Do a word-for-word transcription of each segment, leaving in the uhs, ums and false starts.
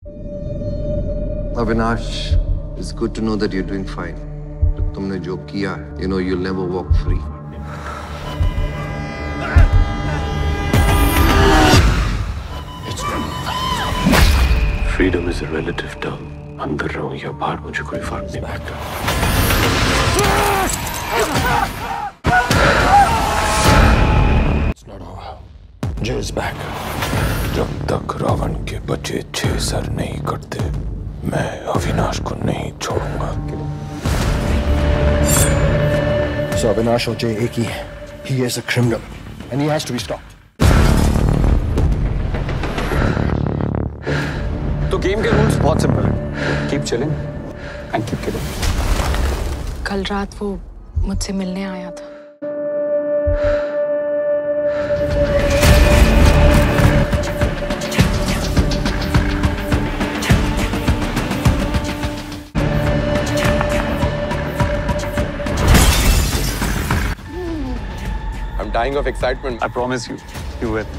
Avinash, it's good to know that you're doing fine. तुमने जो किया, you know you'll never walk free. It's freedom is a relative term. अंदर रहूं या बाहर मुझे कोई फर्क नहीं पड़ता. It's not over. Jay is back. जब तक रावण के बच्चे छह सर नहीं कटते, मैं अविनाश को नहीं छोड़ूंगा. So Avinash और Jay एक ही है. He is a criminal and he has to be stopped. तो गेम के रूल्स बहुत सिंपल हैं. Keep chilling and keep killing. कल रात वो मुझसे मिलने आया था. I'm dying of excitement. I promise you, you will.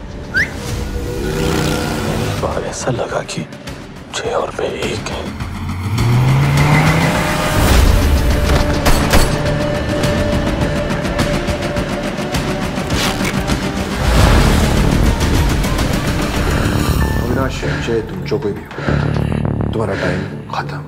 बाहर ऐसा लगा कि जय और मैं एक हैं. अविनाश, जय, तुम जो कोई भी हो, तुम्हारा टाइम खत्म.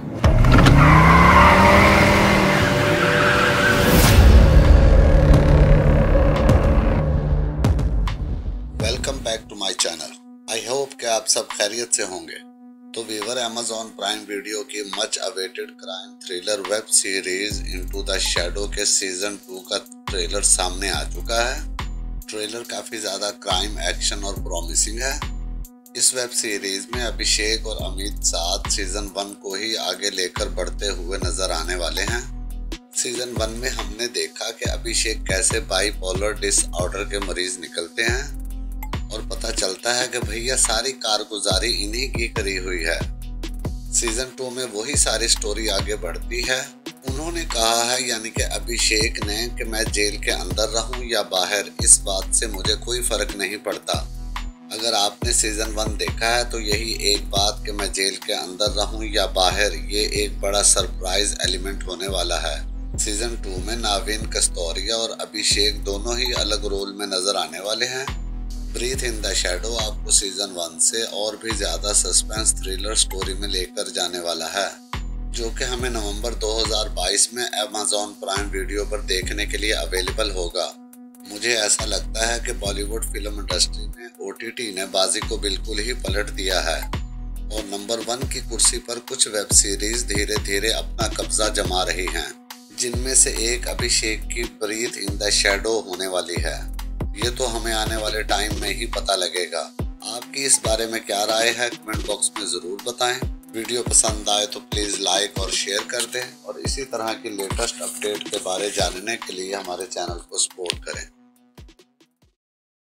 Welcome back to my channel. I hope कि आप सब खैरियत से होंगे. तो व्यूअर, अमेज़ॉन प्राइम वीडियो की much awaited crime thriller web series into the shadow के सीजन टू का ट्रेलर सामने आ चुका है. ट्रेलर काफ़ी ज़्यादा क्राइम, एक्शन और प्रॉमिसिंग है. इस वेब सीरीज में अभिषेक और अमित साथ सीजन वन को ही आगे लेकर बढ़ते हुए नजर आने वाले हैं. सीजन वन में हमने देखा कि अभिषेक कैसे बाइपोलर डिसऑर्डर के मरीज निकलते हैं और पता चलता है कि भैया सारी कारगुजारी इन्हीं की करी हुई है. सीजन टू में वही सारी स्टोरी आगे बढ़ती है. उन्होंने कहा है, यानी कि अभिषेक ने, कि मैं जेल के अंदर रहूं या बाहर, इस बात से मुझे कोई फर्क नहीं पड़ता. अगर आपने सीजन वन देखा है तो यही एक बात कि मैं जेल के अंदर रहूं या बाहर, ये एक बड़ा सरप्राइज एलिमेंट होने वाला है. सीजन टू में नावीन कस्तूरिया और अभिषेक दोनों ही अलग रोल में नजर आने वाले हैं. ब्रीथ इन द शैडो आपको सीजन वन से और भी ज्यादा सस्पेंस थ्रिलर स्टोरी में लेकर जाने वाला है, जो कि हमें नवंबर दो हज़ार बाईस में अमेज़ॉन प्राइम वीडियो पर देखने के लिए अवेलेबल होगा. मुझे ऐसा लगता है कि बॉलीवुड फिल्म इंडस्ट्री में ओटीटी ने बाजी को बिल्कुल ही पलट दिया है और नंबर वन की कुर्सी पर कुछ वेब सीरीज धीरे धीरे अपना कब्जा जमा रही हैं, जिनमें से एक अभिषेक की ब्रीथ इन द शैडो होने वाली है. ये तो हमें आने वाले टाइम में ही पता लगेगा. आपकी इस बारे में क्या राय है, कमेंट बॉक्स में ज़रूर बताएं. वीडियो पसंद आए तो प्लीज़ लाइक और शेयर कर दें और इसी तरह की लेटेस्ट अपडेट के बारे जानने के लिए हमारे चैनल को सपोर्ट करें.